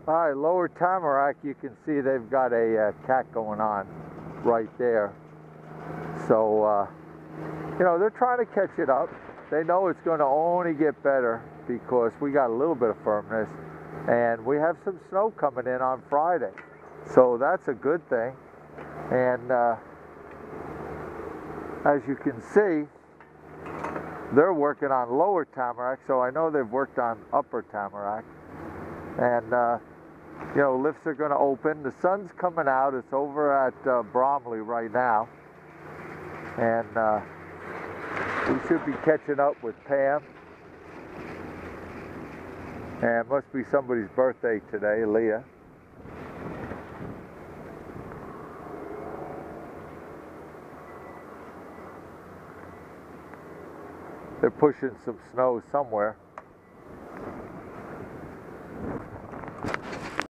All right, Lower Tamarack, you can see they've got a cat going on right there. So, you know, they're trying to catch it up. They know it's going to only get better because we got a little bit of firmness, and we have some snow coming in on Friday. So that's a good thing. And as you can see, they're working on Lower Tamarack, so I know they've worked on Upper Tamarack. And, you know, lifts are going to open. The sun's coming out. It's over at Bromley right now. And we should be catching up with Pam. And it must be somebody's birthday today, Leah. They're pushing some snow somewhere.